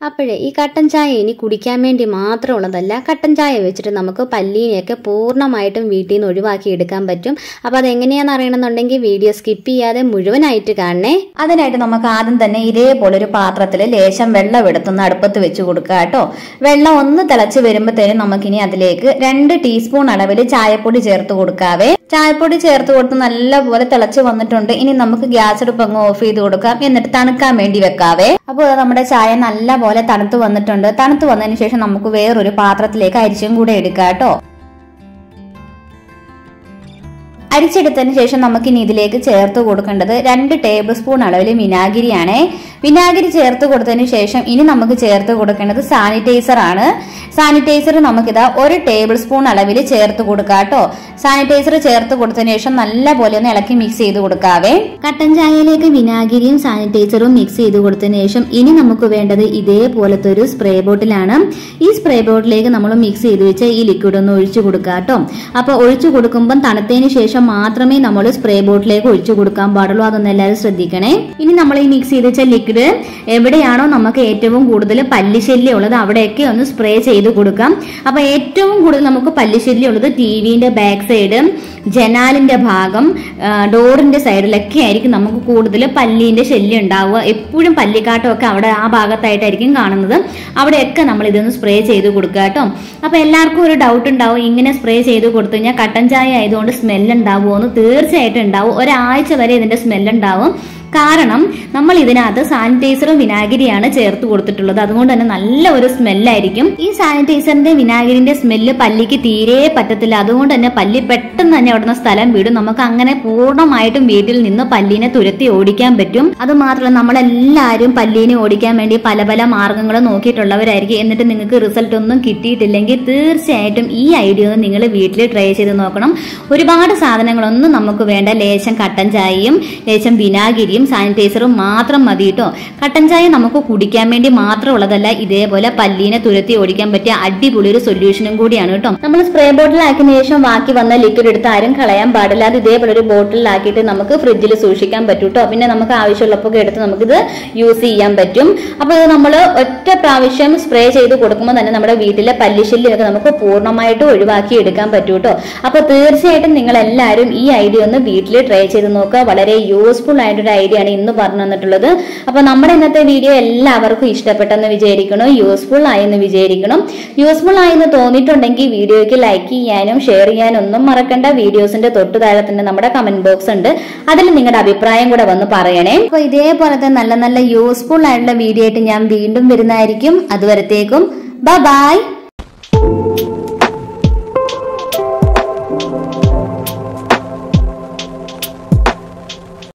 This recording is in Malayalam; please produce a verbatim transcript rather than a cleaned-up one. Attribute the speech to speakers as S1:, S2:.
S1: അപ്പോഴേ ഈ കട്ടൻ ചായ ഇനി കുടിക്കാൻ വേണ്ടി മാത്രമുള്ളതല്ല, കട്ടൻ ചായ വെച്ചിട്ട് നമുക്ക് പല്ലീനെയൊക്കെ പൂർണ്ണമായിട്ടും വീട്ടിൽ നിന്ന് ഒഴിവാക്കി എടുക്കാൻ പറ്റും. അപ്പോൾ അതെങ്ങനെയാണെന്ന് അറിയണമെന്നുണ്ടെങ്കിൽ വീഡിയോ സ്കിപ്പ് ചെയ്യാതെ മുഴുവനായിട്ട് കാണണേ.
S2: അതിനായിട്ട് നമുക്ക് ആദ്യം തന്നെ ഇതേപോലെ ഒരു പാത്രത്തിൽ ലേശം വെള്ളം എടുത്തൊന്ന് അടുപ്പത്ത് വെച്ച് കൊടുക്കുക കേട്ടോ. വെള്ളം ഒന്ന് തിളച്ച് വരുമ്പോഴത്തേനും നമുക്കിനി അതിലേക്ക് രണ്ട് ടീസ്പൂൺ അളവിൽ ചായപ്പൊടി ചേർത്ത് കൊടുക്കാവേ. ചായപ്പൊടി ചേർത്ത് കൊടുത്ത് നല്ലപോലെ തിളച്ച് വന്നിട്ടുണ്ട്. ഇനി നമുക്ക് ഗ്യാസ് അടുപ്പ് അങ്ങ് ഓഫ് ചെയ്ത് കൊടുക്കാം, എന്നിട്ട് തണുക്കാൻ വേണ്ടി വെക്കാവേ. അപ്പോൾ നമ്മുടെ ചായ നല്ല പോലെ തണുത്ത് വന്നിട്ടുണ്ട്. തണുത്ത് വന്നതിന് ശേഷം നമുക്ക് വേറൊരു പാത്രത്തിലേക്ക് അരിച്ചും കൂടെ എടുക്കാം കേട്ടോ. അരിച്ചെടുത്തതിന് ശേഷം നമുക്കിനി ഇതിലേക്ക് ചേർത്ത് കൊടുക്കേണ്ടത് രണ്ട് ടേബിൾ സ്പൂൺ അളവിൽ വിനാഗിരിയാണേ. വിനാഗിരി ചേർത്ത് കൊടുത്തതിന് ശേഷം ഇനി നമുക്ക് ചേർത്ത് കൊടുക്കേണ്ടത് സാനിറ്റൈസർ ആണ്. സാനിറ്റൈസർ നമുക്കിതാ ഒരു ടേബിൾ സ്പൂൺ അളവിൽ ചേർത്ത് കൊടുക്കാം കേട്ടോ. സാനിറ്റൈസർ ചേർത്ത് കൊടുത്തതിന് ശേഷം നല്ല പോലെ ഒന്ന് ഇളക്കി മിക്സ് ചെയ്ത് കൊടുക്കാവേ.
S1: കട്ടൻ ചായയിലേക്ക് വിനാഗിരിയും സാനിറ്റൈസറും മിക്സ് ചെയ്ത് കൊടുത്തതിന് ശേഷം ഇനി നമുക്ക് വേണ്ടത് ഇതേപോലത്തെ ഒരു സ്പ്രേ ബോട്ടിലാണ്. ഈ സ്പ്രേ ബോട്ടിലേക്ക് നമ്മൾ മിക്സ് ചെയ്ത് വെച്ച ഈ ലിക്വിഡ് ഒന്ന് ഒഴിച്ചു കൊടുക്കുക കേട്ടോ. അപ്പൊ ഒഴിച്ചു കൊടുക്കുമ്പോൾ തണുത്തതിന് ശേഷം മാത്രമേ നമ്മൾ സ്പ്രേ ബോട്ടിലേക്ക് ഒഴിച്ചു കൊടുക്കാൻ പാടുള്ളൂ. അതൊന്നും എല്ലാവരും ശ്രദ്ധിക്കണേ. ഇനി നമ്മൾ ഈ മിക്സ് ചെയ്ത് വെച്ച ലിക്വിഡ് എവിടെയാണോ നമുക്ക് ഏറ്റവും കൂടുതൽ പല്ലിശല്യം ഉള്ളത് അവിടെയൊക്കെ ഒന്ന് സ്പ്രേ ചെയ്ത് കൊടുക്കാം. അപ്പൊ ഏറ്റവും കൂടുതൽ നമുക്ക് പല്ലിശല്യം ഉള്ളത് ടി വിന്റെ ബാക്ക് സൈഡ്, ജനാലിന്റെ ഭാഗം, ഡോറിന്റെ സൈഡിലൊക്കെ ആയിരിക്കും നമുക്ക് കൂടുതൽ പല്ലിന്റെ ശല്യം ഉണ്ടാവുക. എപ്പോഴും പല്ലിക്കാട്ടമൊക്കെ അവിടെ ആ ഭാഗത്തായിട്ടായിരിക്കും കാണുന്നത്. അവിടെയൊക്കെ നമ്മൾ ഇതൊന്ന് സ്പ്രേ ചെയ്ത് കൊടുക്കുക കേട്ടോ. അപ്പൊ എല്ലാവർക്കും ഒരു ഡൗട്ട് ഉണ്ടാവും, ഇങ്ങനെ സ്പ്രേ ചെയ്ത് കൊടുത്തു കഴിഞ്ഞാൽ കട്ടൻ ചായ ആയതുകൊണ്ട് സ്മെല്ല് ഉണ്ടാവുമോ എന്ന്. തീർച്ചയായിട്ടും ഉണ്ടാവും. ഒരാഴ്ച വരെ ഇതിന്റെ സ്മെല്ല് ഉണ്ടാവും. കാരണം നമ്മൾ ഇതിനകത്ത് സാനിറ്റൈസറും വിനാഗിരിയാണ് ചേർത്ത് കൊടുത്തിട്ടുള്ളത്. അതുകൊണ്ട് തന്നെ നല്ല ഒരു സ്മെല്ലായിരിക്കും. ഈ സാനിറ്റൈസറിന്റെ വിനാഗിരിന്റെ സ്മെല്ല് പല്ലിക്ക് തീരെ പറ്റത്തില്ല. അതുകൊണ്ട് തന്നെ പല്ലി പെട്ടെന്ന് തന്നെ അവിടുന്ന് സ്ഥലം വിടും. നമുക്ക് അങ്ങനെ പൂർണ്ണമായിട്ടും വീട്ടിൽ നിന്ന് പല്ലിനെ തുരത്തി ഓടിക്കാൻ പറ്റും. അത് മാത്രമല്ല നമ്മളെല്ലാവരും പല്ലിനെ ഓടിക്കാൻ വേണ്ടി പല പല മാർഗങ്ങൾ നോക്കിയിട്ടുള്ളവരായിരിക്കും. എന്നിട്ട് നിങ്ങൾക്ക് റിസൾട്ട് ഒന്നും കിട്ടിയിട്ടില്ലെങ്കിൽ തീർച്ചയായിട്ടും ഈ ഐഡിയ ഒന്ന് നിങ്ങൾ വീട്ടിൽ ട്രൈ ചെയ്ത് നോക്കണം. ഒരുപാട് സാധനങ്ങളൊന്നും നമുക്ക് വേണ്ട. ലേശം കട്ടൻ ചായയും ലേശം വിനാഗിരിയും സാനിറ്റൈസറും മാത്രം മതി കേട്ടോ. കട്ടൻ ചായ നമുക്ക് കുടിക്കാൻ വേണ്ടി മാത്രമുള്ളതല്ല, ഇതേപോലെ പല്ലീനെ തുരത്തി ഓടിക്കാൻ പറ്റിയ അടിപൊളി ഒരു സൊല്യൂഷനും കൂടിയാണ് കേട്ടോ. നമ്മൾ സ്പ്രേ ബോട്ടിലാക്കിയതിനു ശേഷം ബാക്കി വന്ന ലിക്വിഡ് എടുത്ത് ആരും കളയാൻ പാടില്ല. അത് ഇതേപോലെ ഒരു ബോട്ടിലാക്കിയിട്ട് നമുക്ക് ഫ്രിഡ്ജിൽ സൂക്ഷിക്കാൻ പറ്റും കേട്ടോ. പിന്നെ നമുക്ക് ആവശ്യമുള്ളപ്പോൾ എടുത്ത് നമുക്കിത് യൂസ് ചെയ്യാൻ പറ്റും. അപ്പൊ ഇത് നമ്മൾ ഒറ്റ പ്രാവശ്യം സ്പ്രേ ചെയ്ത് കൊടുക്കുമ്പോൾ തന്നെ നമ്മുടെ വീട്ടിലെ പല്ലിശല്യമൊക്കെ നമുക്ക് പൂർണ്ണമായിട്ട് ഒഴിവാക്കി എടുക്കാൻ പറ്റും കേട്ടോ. അപ്പൊ തീർച്ചയായിട്ടും നിങ്ങൾ എല്ലാവരും ഈ ഐഡിയ ഒന്ന് വീട്ടിൽ ട്രൈ ചെയ്ത് നോക്കുക. വളരെ യൂസ്ഫുൾ ആയിട്ടൊരു ഐഡിയ ആണ് ഇന്ന് പറഞ്ഞു തന്നിട്ടുള്ളത്. അപ്പൊ നമ്മുടെ ഇന്നത്തെ വീഡിയോ എല്ലാവർക്കും ഇഷ്ടപ്പെട്ടെന്ന് വിചാരിക്കണം, യൂസ്ഫുൾ ആയെന്ന് വിചാരിക്കണം. യൂസ്ഫുൾ ആയെന്ന് തോന്നിയിട്ടുണ്ടെങ്കിൽ വീഡിയോയ്ക്ക് ലൈക്ക് ചെയ്യാനും ഷെയർ ചെയ്യാനും ഒന്നും മറക്കണ്ട. വീഡിയോസിന്റെ തൊട്ടു താഴെ തന്നെ നമ്മുടെ കമന്റ് ബോക്സ് ഉണ്ട്, അതിൽ നിങ്ങളുടെ അഭിപ്രായം കൂടെ വന്ന് പറയണേ. അപ്പൊ ഇതേപോലത്തെ നല്ല നല്ല യൂസ്ഫുൾ ആയിട്ടുള്ള വീഡിയോ ആയിട്ട് ഞാൻ വീണ്ടും വരുന്നതായിരിക്കും. അതുവരത്തേക്കും ബൈ ബൈ.